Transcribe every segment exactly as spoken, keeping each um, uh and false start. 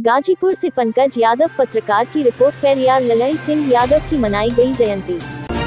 गाजीपुर से पंकज यादव पत्रकार की रिपोर्ट। पेरियार ललई सिंह यादव की मनाई गई जयंती।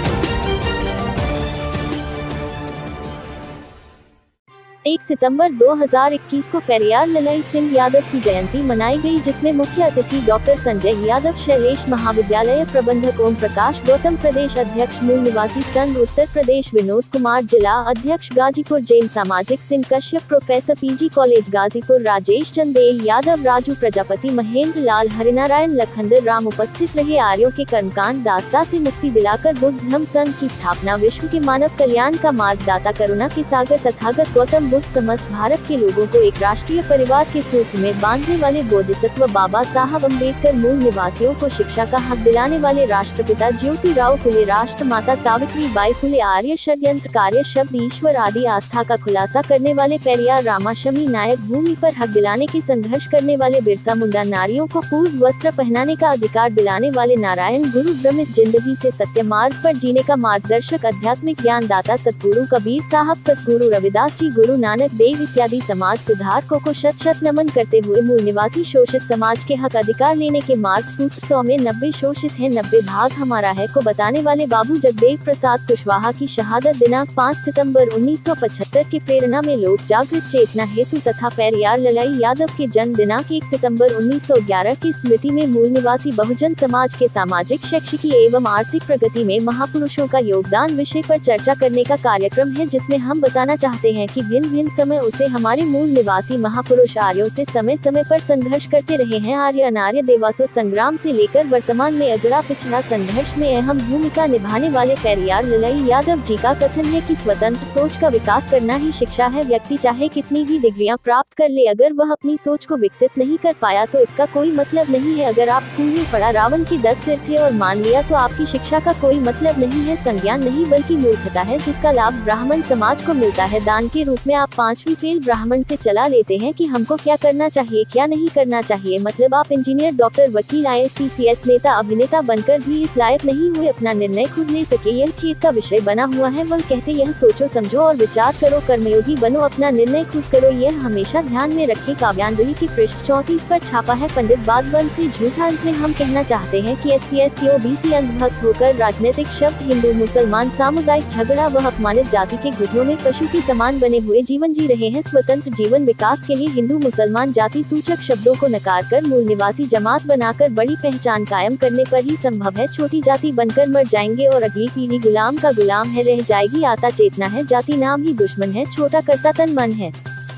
एक सितंबर दो हज़ार इक्कीस को पेरियार ललई सिंह यादव की जयंती मनाई गई, जिसमें मुख्य अतिथि डॉक्टर संजय यादव, शैलेश महाविद्यालय प्रबंधक ओम प्रकाश गौतम, प्रदेश अध्यक्ष मूल निवासी संघ उत्तर प्रदेश विनोद कुमार, जिला अध्यक्ष गाजीपुर जैन सामाजिक Singh Kashyap, professor PG college Ghazipur Rajesh Chandel Yadav, Raju Prajapati, Mahendra Lal, Harinarayan Lakhandar Ram उपस्थित रहे। आर्यों के कर्मकांड दास्ता से मुक्ति दिलाकर बुद्ध धम्म संघ की स्थापना, विश्व के मानव कल्याण का मार्गदाता, करुणा के सागर तथागत गौतम समस्त भारत के लोगों को एक राष्ट्रीय परिवार के सूत्र में बांधने वाले बोधिसत्व बाबा साहब अम्बेडकर, मूल निवासियों को शिक्षा का हक दिलाने वाले राष्ट्रपिता ज्योतिराव फुले, राष्ट्र माता सावित्री बाई फुले, आर्य षड्यंत्र कार्य शब्द ईश्वर आदि आस्था का खुलासा करने वाले पेरियार रामाशमी नायक, भूमि पर हक दिलाने के संघर्ष करने वाले बिरसा मुंडा, नारियों को पूर्व वस्त्र पहनाने का अधिकार दिलाने वाले नारायण गुरु, भ्रमित जिंदगी से सत्य मार्ग पर जीने का मार्गदर्शक, आध्यात्मिक ज्ञान दाता सतगुरु कबीर साहब, सतगुरु रविदास जी, गुरु नानक देव इत्यादि समाज सुधारकों को शत शत नमन करते हुए मूल निवासी शोषित समाज के हक अधिकार लेने के मार्ग सूत्र सौ में नब्बे शोषित है, नब्बे भाग हमारा है को बताने वाले बाबू जगदेव प्रसाद कुशवाहा की शहादत दिनांक पाँच सितंबर उन्नीस सौ पचहत्तर की प्रेरणा में लोक जागृत चेतना हेतु तथा पेरियार ललई यादव के जन्म दिनांक एक सितंबर उन्नीस सौ ग्यारह की स्मृति में मूल निवासी बहुजन समाज के सामाजिक, शैक्षिक एवं आर्थिक प्रगति में महापुरुषों का योगदान विषय पर चर्चा करने का कार्यक्रम है, जिसमें हम बताना चाहते हैं कि भिन्न भिन्न समय उसे हमारे मूल निवासी महापुरुष आर्यों से समय समय पर संघर्ष करते रहे हैं। आर्य अनार्य देवासुर संग्राम से लेकर वर्तमान में अगड़ा पिछड़ा संघर्ष में अहम भूमिका निभाने वाले पेरियार ललई यादव जी का कथन है कि स्वतंत्र सोच का विकास करना ही शिक्षा है। व्यक्ति चाहे कितनी भी डिग्रियां प्राप्त कर ले, अगर वह अपनी सोच को विकसित नहीं कर पाया तो इसका कोई मतलब नहीं है। अगर आप स्कूल में पढ़ा रावण के दस सिर थे और मान लिया तो आपकी शिक्षा का कोई मतलब नहीं है। संज्ञान नहीं बल्कि मूर्खता है, जिसका लाभ ब्राह्मण समाज को मिलता है। दान के रूप में आप पांचवी फेल ब्राह्मण से चला लेते हैं कि हमको क्या करना चाहिए क्या नहीं करना चाहिए। मतलब आप इंजीनियर, डॉक्टर, वकील, I S T C S नेता, अभिनेता बनकर भी इस लायक नहीं हुए अपना निर्णय खुद ले सके। यह खेद का विषय बना हुआ है। वह कहते यह सोचो समझो और विचार करो, कर्मयोगी बनो, अपना निर्णय खुद करो। यह हमेशा ध्यान में रखे। काव्यांजलि की पृष्ठ चौंतीस पर छापा है। पंडित बादबंद से झूठा। अंत में हम कहना चाहते हैं कि S C S T O B C अंधभक्त होकर राजनीतिक शब्द, हिंदू मुसलमान, सामुदायिक झगड़ा व अपमानित जाति के घुटनों में पशु के समान बने हुए जीवन जी रहे हैं। स्वतंत्र जीवन विकास के लिए हिंदू मुसलमान जाति सूचक शब्दों को नकार कर मूल निवासी जमात बनाकर बड़ी पहचान कायम करने पर ही संभव है। छोटी जाति बनकर मर जाएंगे और अगली पीढ़ी गुलाम का गुलाम है रह जाएगी। आता चेतना है, जाति नाम ही दुश्मन है, छोटा करता तन मन है।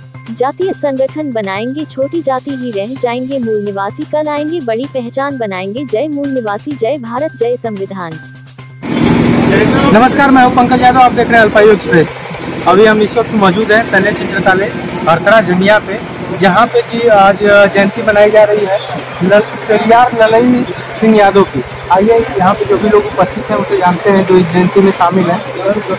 जातीय संगठन बनाएंगे, छोटी जाति ही रह जाएंगे। मूल निवासी कल आएंगे, बड़ी पहचान बनाएंगे। जय मूल निवासी, जय भारत, जय संविधान। नमस्कार, मैं हूँ पंकज यादव, आप देख रहे हैं अल्पायु एक्सप्रेस। अभी हम इस वक्त मौजूद हैं सैन्य चित्रकालय हरतरा झंडिया पे, जहाँ पे कि आज जयंती मनाई जा रही है लल, पेरियार ललई सिंह यादव की। आइए यहाँ पे जो भी लोग उपस्थित हैं उसे जानते हैं जो इस जयंती में शामिल हैं।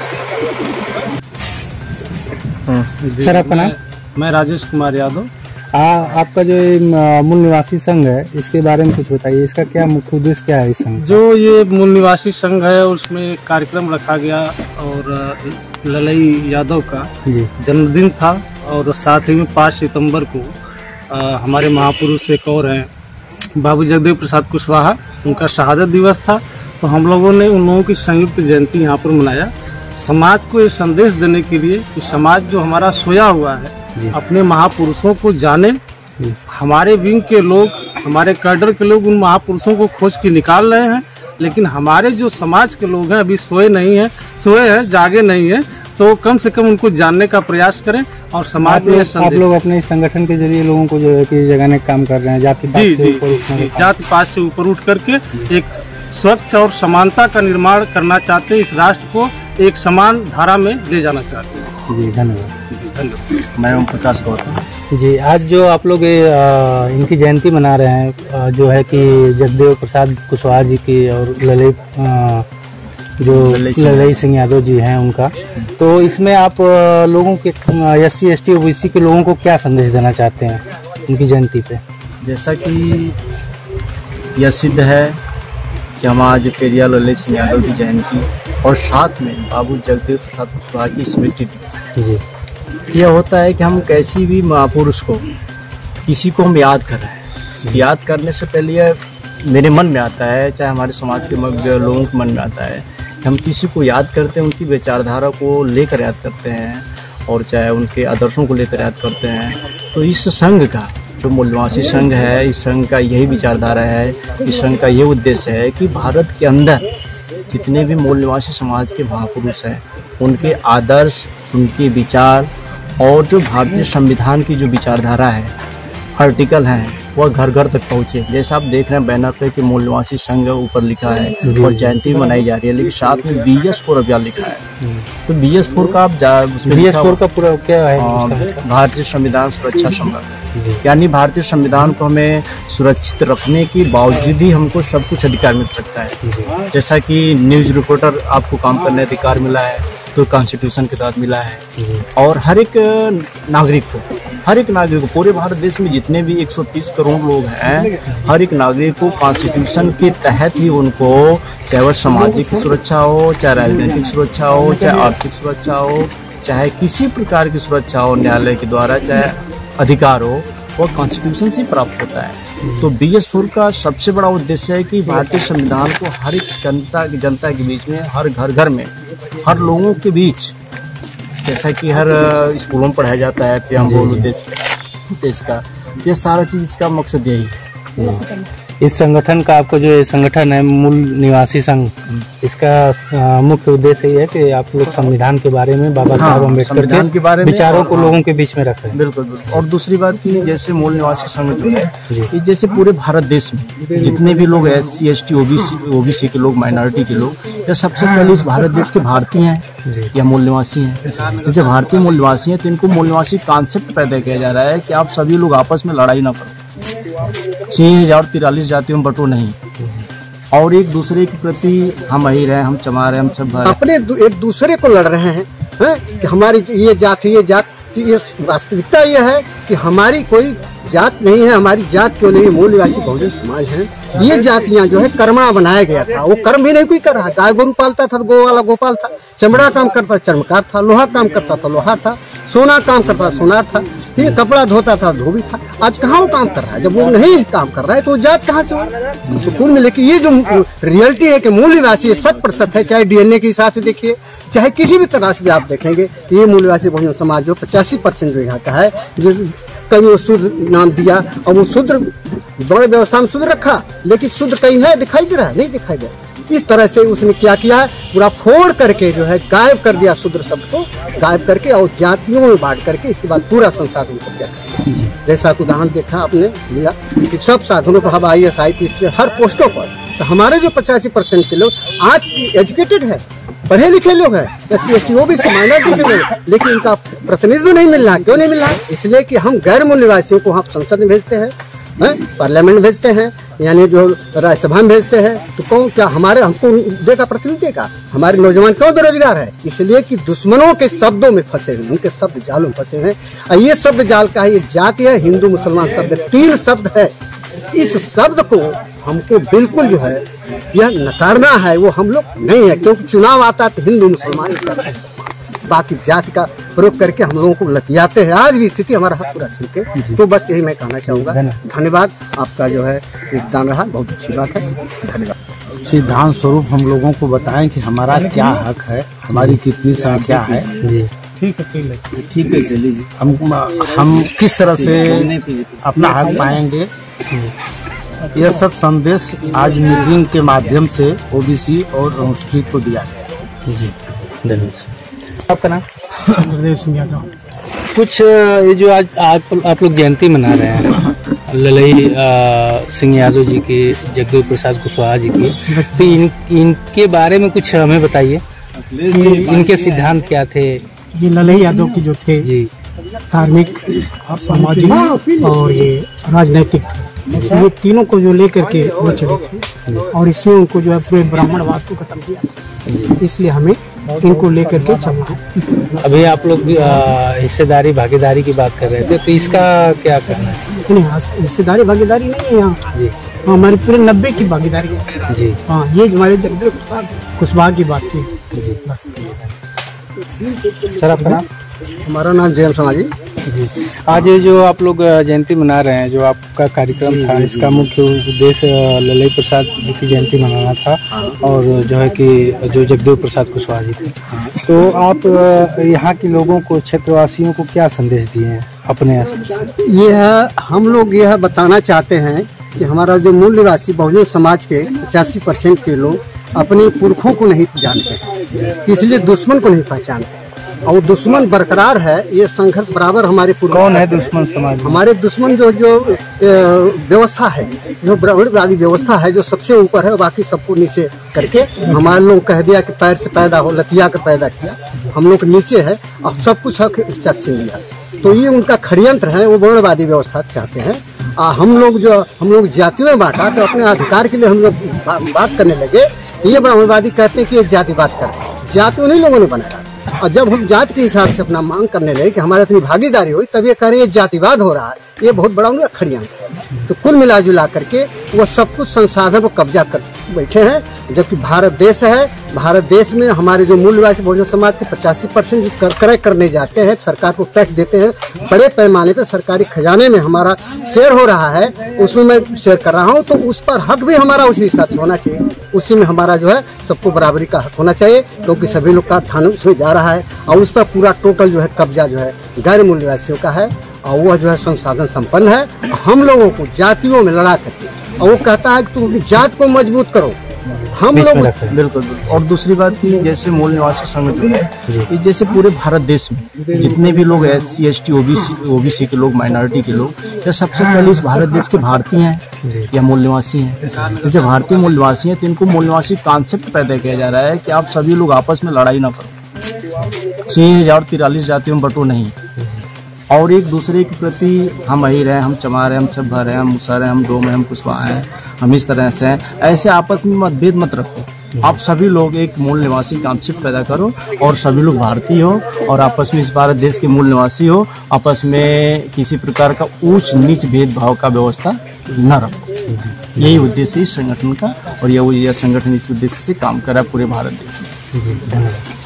सर आपका नाम? मैं राजेश कुमार यादव। आ, आपका जो मूल निवासी संघ है इसके बारे में कुछ बताइए। इसका क्या मुख्य उद्देश्य क्या है इस संघ? जो ये मूल निवासी संघ है उसमें कार्यक्रम रखा गया और ललई यादव का जन्मदिन था और साथ ही में पाँच सितंबर को आ, हमारे महापुरुष एक और हैं बाबू जगदेव प्रसाद कुशवाहा, उनका शहादत दिवस था। तो हम लोगों ने उन लोगों की संयुक्त जयंती यहाँ पर मनाया, समाज को ये संदेश देने के लिए कि समाज जो हमारा सोया हुआ है अपने महापुरुषों को जाने। हमारे विंग के लोग, हमारे कैडर के लोग उन महापुरुषों को खोज के निकाल रहे हैं, लेकिन हमारे जो समाज के लोग हैं अभी सोए नहीं हैं, सोए हैं जागे नहीं हैं। तो कम से कम उनको जानने का प्रयास करें और समाज में आप लोग अपने संगठन के जरिए लोगों को जो है कि जगाने का काम कर रहे हैं। जाति जी जी जाति पात से ऊपर उठ करके एक स्वच्छ और समानता का निर्माण करना चाहते हैं। इस राष्ट्र को एक समान धारा में ले जाना चाहते हैं। जी धन्यवाद। जी धन्यवाद। मैं ओम प्रकाश गौतम। जी आज जो आप लोग इनकी जयंती मना रहे हैं जो है कि जगदेव प्रसाद कुशवाहा जी की और ललई जो ललई सिंह यादव जी हैं उनका, तो इसमें आप लोगों के S C S T O B C के लोगों को क्या संदेश देना चाहते हैं उनकी जयंती पे? जैसा कि यह सिद्ध है कि हम आज पेरियार ललई सिंह यादव की जयंती और साथ में बाबू जगदेव प्रसाद कुशवाहा की स्मृति दिवस। यह होता है कि हम कैसी भी महापुरुष को, किसी को हम याद कर रहे हैं याद करने से पहले यह मेरे मन में आता है, चाहे हमारे समाज के लोगों के मन में आता है, हम किसी को याद करते हैं उनकी विचारधारा को लेकर याद करते हैं, और चाहे उनके आदर्शों को लेकर याद करते हैं। तो इस संघ का जो मूल निवासी संघ है, इस संघ का यही विचारधारा है, इस संघ का ये उद्देश्य है कि भारत के अंदर जितने भी मूल निवासी समाज के महापुरुष हैं, उनके आदर्श, उनके विचार और जो भारतीय संविधान की जो विचारधारा है, आर्टिकल हैं, वह घर घर तक पहुँचे। जैसे आप देख रहे हैं बैनर पे कि मूल निवासी संघ ऊपर लिखा है और जयंती मनाई जा रही है, लेकिन साथ में बी एस फोर अभियान लिखा है। तो बी एस फोर का आप बी एस फोर का पूरा क्या है? भारतीय संविधान सुरक्षा संवर्धन, यानी भारतीय संविधान को हमें सुरक्षित रखने के बावजूद ही हमको सब कुछ अधिकार मिल सकता है। जैसा कि न्यूज रिपोर्टर आपको काम करने अधिकार मिला है, तो कॉन्स्टिट्यूशन के तहत मिला है। और हर एक नागरिक को हर एक नागरिक को पूरे भारत देश में जितने भी एक सौ तीस करोड़ लोग हैं, हर एक नागरिक को कॉन्स्टिट्यूशन के तहत ही उनको, चाहे वह सामाजिक सुरक्षा हो, चाहे राजनीतिक सुरक्षा हो, चाहे आर्थिक सुरक्षा हो, चाहे किसी प्रकार की सुरक्षा हो न्यायालय के द्वारा, चाहे अधिकार हो, वह कॉन्स्टिट्यूशन से प्राप्त होता है। तो बी एस फोर का सबसे बड़ा उद्देश्य है कि भारतीय संविधान को हर एक जनता की जनता के बीच में, हर घर घर में, हर लोगों के बीच, जैसा कि हर स्कूलों में पढ़ाया जाता है प्रियम्बल उद्देश्य देश का, ये सारा चीज़ इसका मकसद यही है। इस संगठन का, आपको जो ये संगठन है मूल निवासी संघ, इसका मुख्य उद्देश्य ये है कि आप लोग संविधान के बारे में, बाबा साहब अम्बेडकर के बारे में विचारों को लोगों के बीच में रख रहे हैं। बिल्कुल बिल्कुल। और दूसरी बात की, जैसे मूल निवासी संघ जो है, ये जैसे पूरे भारत देश में जितने भी लोग S C S T OBC OBC के लोग, माइनॉरिटी के लोग, ये सबसे पहले इस भारत देश के भारतीय हैं या मूल निवासी हैं। जैसे भारतीय मूल निवासी हैं तो इनको मूल निवासी कॉन्सेप्ट पैदा किया जा रहा है कि आप सभी लोग आपस में लड़ाई ना करो, छह हजार तिरालीस जातियों में बटो नहीं, और एक दूसरे के प्रति हम अहीर हैं, हम चमार हैं, हम सब भाई अपने एक दूसरे को लड़ रहे हैं, है? कि हमारी ये जात ये जात, ये वास्तविकता ये है कि हमारी कोई जात नहीं है, हमारी जात क्यों नहीं, मूल निवासी बहुजन समाज है। ये जातियां जो है कर्मणा बनाया गया था, वो कर्म भी नहीं कोई कर रहा। गाय गोरू पालता था, गो वाला गोपाल था, चमड़ा काम करता चर्मकार था, लोहा काम करता था लोहार था, सोना काम करता सोनार था, ठीक, कपड़ा धोता था धोबी था। आज कहाँ वो काम कर रहा है? जब वो नहीं काम कर रहा है तो जात कहाँ से हो? तो कुल मिले कि ये जो रियलिटी है कि मूल निवासी शत प्रतिशत है, चाहे डी एन ए के हिसाब से देखिए, चाहे किसी भी तरह से आप देखेंगे, ये मूल निवासी बहुजन समाज जो पचासी परसेंट जो यहाँ का है, जो कहीं वो शुद्ध नाम दिया और वो शुद्र बड़े व्यवस्था में शुद्ध रखा, लेकिन शुद्ध कहीं है दिखाई दे रहा है? नहीं दिखाई दे रहा। इस तरह से उसने क्या किया, पूरा फोड़ करके जो है गायब कर दिया, शूद्र शब्द को गायब करके और जातियों में बांट करके इसके बाद पूरा संसार में कब्जा किया। जैसा कि उदाहरण देखा आपने लिया कि सब साधनों पर, हम आई एस आई पी हर पोस्टों पर, तो हमारे जो पचासी परसेंट के लोग आज एजुकेटेड है, पढ़े लिखे लोग हैं, S C S T OBC minority के लोग, लेकिन इनका प्रतिनिधित्व नहीं मिल रहा। क्यों नहीं मिल रहा? इसलिए कि हम गैर मूल निवासियों को हम संसद में भेजते हैं, पार्लियामेंट भेजते हैं, यानी जो राज्यसभा में भेजते हैं, तो कौन क्या हमारे हमको देगा प्रतिनिधि देगा? हमारे नौजवान क्यों बेरोजगार है? इसलिए कि दुश्मनों के शब्दों में फंसे हुए, उनके शब्द जालों में फंसे हैं। और ये शब्द जाल का है, ये जाति है, हिंदू मुसलमान शब्द, तीन शब्द है। इस शब्द को हमको बिल्कुल जो है यह नकारना है, वो हम लोग नहीं है, क्योंकि चुनाव आता है तो हिंदू मुसलमान बाकी जाति का प्रयोग करके हम लोगों को लतियाते हैं। आज भी स्थिति हमारा हाथ पूरा छीनके। तो बस यही मैं कहना चाहूँगा। धन्यवाद, आपका जो है योगदान रहा, बहुत अच्छी बात है, धन्यवाद। सिद्धांत स्वरूप हम लोगों को बताएं कि हमारा क्या हक है, हमारी कितनी संख्या है, ठीक है ठीक है लीजिए, हम हम किस तरह से अपना हक पाएंगे, यह सब संदेश आज मीटिंग के माध्यम से ओबीसी और अनुसूचित को दिया गया। जी धन्यवाद। आपका नाम? चंद्रदेव सिंह यादव। कुछ ये जो आज आप आप लोग जयंती मना रहे हैं ललई सिंह यादव जी की, जगदेव प्रसाद कुशवाहा जी की, तो इन इनके बारे में कुछ हमें बताइए, इनके सिद्धांत क्या थे? ये ललई यादव की जो थे जी, धार्मिक और सामाजिक और ये राजनैतिक, ये तीनों को जो लेकर के वो चले थे, और इसमें उनको जो है पूरे ब्राह्मणवाद को खत्म किया, इसलिए हमें इनको लेकर के चलना है। अभी आप लोग हिस्सेदारी भागीदारी की बात कर रहे थे, तो इसका क्या करना है? नहीं, हिस्सेदारी भागीदारी नहीं है यहाँ जी, हमारी पूरे नब्बे की भागीदारी है जी। हाँ, ये हमारे जगदेव प्रसाद कुशवाहा की बात थी। सर आपका नाम? हमारा नाम जयम समाजी। जी। आज ये जो आप लोग जयंती मना रहे हैं, जो आपका कार्यक्रम था, इसका मुख्य उद्देश्य ललई प्रसाद जी की जयंती मनाना था और जो है कि जो जगदेव प्रसाद कुशवाहा जी थे। तो आप यहाँ के लोगों को, क्षेत्रवासियों को क्या संदेश दिए हैं अपने स्तर से? यह हम लोग यह बताना चाहते हैं कि हमारा जो मूल निवासी बहुजन समाज के पचासी परसेंट के लोग अपने पुरखों को नहीं जानते हैं, इसलिए दुश्मन को नहीं पहचानते और दुश्मन बरकरार है। ये संघर्ष बराबर हमारे कौन है दुश्मन समाज? हमारे दुश्मन जो जो व्यवस्था है, जो ब्राह्मणवादी व्यवस्था है, जो सबसे ऊपर है, बाकी सबको नीचे करके हमारे लोग कह दिया कि पैर से पैदा हो, लतिया कर पैदा किया, हम लोग नीचे है और सब कुछ हक छीन लिया। तो ये उनका षड्यंत्र है, वो ब्राह्मणवादी व्यवस्था चाहते हैं। आ, हम लोग जो हम लोग जातियों में बांटा तो अपने अधिकार के लिए हम लोग बा, बात करने लगे। ये ब्राह्मणवादी कहते हैं कि ये जातिवाद करते हैं, जाति उन्हीं लोगों ने बनाया। और जब हम जाति के हिसाब से अपना मांग करने लगे कि हमारे इतनी भागीदारी हुई, तब ये कह रहे हैं जातिवाद हो रहा है, ये बहुत बड़ा उनका षड्यंत्र है। तो कुल मिला जुला करके वो सब कुछ संसाधन को कब्जा कर बैठे हैं, जबकि भारत देश है। भारत देश में हमारे जो मूल निवासी बहुजन समाज के पचासी परसेंट जो कर, क्रय करने जाते हैं, सरकार को टैक्स देते हैं, बड़े पैमाने पर सरकारी खजाने में हमारा शेयर हो रहा है, उसमें मैं शेयर कर रहा हूँ। तो उस पर हक भी हमारा उसी हिसाब से होना चाहिए, उसी में हमारा जो है सबको बराबरी का हक होना चाहिए, क्योंकि सभी लोग का ध्यान उसमें जा रहा है और उस पर पूरा टोटल जो है कब्जा जो है गैर मूल निवासियों का है और वह जो है संसाधन संपन्न है। हम लोगों को जातियों में लड़ा करके, और वो कहता है कि तुम अपनी जात को मजबूत करो। हम लोग बिल्कुल बिल्कुल। और दूसरी बात की, जैसे मूल निवासी संगठन है, जैसे पूरे भारत देश में जितने भी लोग S C S T OBC OBC के लोग, माइनॉरिटी के लोग, ये सबसे पहले इस भारत देश के भारतीय हैं या मूल निवासी हैं। तो जब भारतीय मूल निवासी हैं तो इनको मूल निवासी कॉन्सेप्ट पैदा किया जा रहा है कि आप सभी लोग आपस में लड़ाई ना करो, छह हजार तिरालीस जातियों में बटो नहीं, और एक दूसरे के प्रति हम अहिर हैं, हम चमार हैं, हम छब्बर हैं, हम मुसर हैं, हम डोम हैं, हम कुशवाहा हैं, हम इस तरह से हैं। ऐसे आपस में मतभेद मत रखो, आप सभी लोग एक मूल निवासी कॉन्सेप्ट पैदा करो और सभी लोग भारतीय हो और आपस में इस भारत देश के मूल निवासी हो, आपस में किसी प्रकार का ऊंच नीच भेदभाव का व्यवस्था न रखो। यही उद्देश्य इस संगठन का, और यह यह संगठन इस उद्देश्य से काम कर रहा है पूरे भारत देश में।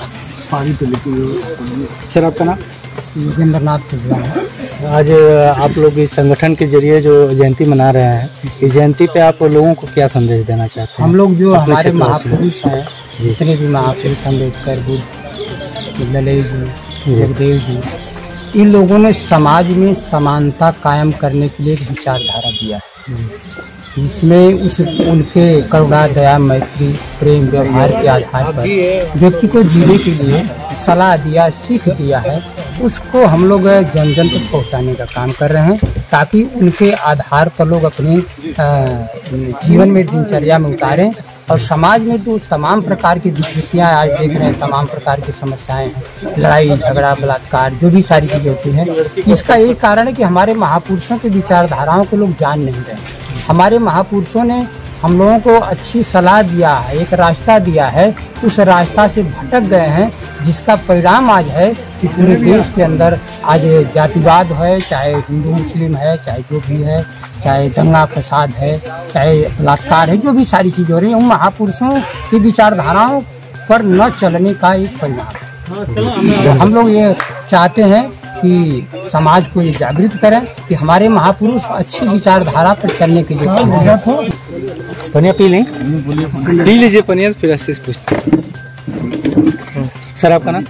सर, आपका नाम? योगेंद्र नाथ कुशवाहा। आज आप लोग इस संगठन के जरिए जो जयंती मना रहे हैं, इस जयंती पे आप लोगों को क्या संदेश देना चाहते हैं? हम लोग जो हमारे महापुरुष हैं, जितने भी महापुरुष, अम्बेडकर, बुद्ध, ललई जी, जगदेव जी, इन लोगों ने समाज में समानता कायम करने के लिए एक विचारधारा दिया है, जिसमें उस उनके करुणा, दया, मैत्री, प्रेम, व्यवहार के आधार पर व्यक्ति को जीने के लिए सलाह दिया, सीख दिया है। उसको हम लोग जन जन तक पहुँचाने का काम कर रहे हैं, ताकि उनके आधार पर लोग अपने जीवन में, दिनचर्या में उतारें। और समाज में तो तमाम प्रकार की विकृतियाँ आज देख रहे हैं, तमाम प्रकार की समस्याएं हैं, लड़ाई झगड़ा, बलात्कार, जो भी सारी चीज़ें होती हैं, इसका एक कारण है कि हमारे महापुरुषों की विचारधाराओं को लोग जान नहीं रहे। हमारे महापुरुषों ने हम लोगों को अच्छी सलाह दिया है, एक रास्ता दिया है, उस रास्ता से भटक गए हैं, जिसका परिणाम आज है कि पूरे देश के अंदर आज जातिवाद है, चाहे हिंदू मुस्लिम है, चाहे जो भी है, चाहे दंगा फसाद है, चाहे बलात्कार है, जो भी सारी चीज़ें हो रही हैं, उन महापुरुषों की विचारधाराओं पर न चलने का एक परिणाम है। हम लोग ये चाहते हैं कि समाज को ये जागृत करें कि हमारे महापुरुष अच्छी विचारधारा पर चलने के लिए प्रेरित हो। पनिया पी लें? पी लीजिए पनिया, फिर ऐसे पूछते। सर, आपका नाम?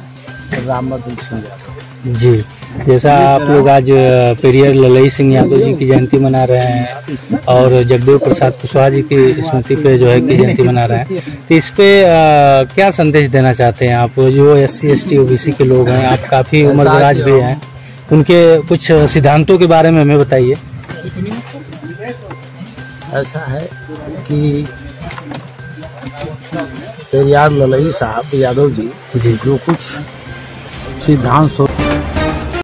जी, जैसा आप लोग आज पेरियर ललई सिंह यादव जी की जयंती मना रहे हैं और जगदेव प्रसाद कुशवाहा जी की स्मृति पे जो है कि जयंती मना रहे हैं, तो इस पे आ, क्या संदेश देना चाहते हैं आप? जो S C S T OBC के लोग हैं, आप काफी उम्रदराज भी हैं, उनके कुछ सिद्धांतों के बारे में हमें बताइए। ऐसा है कि पेरियार ललई साहब यादव जी, जी जो कुछ सिद्धांत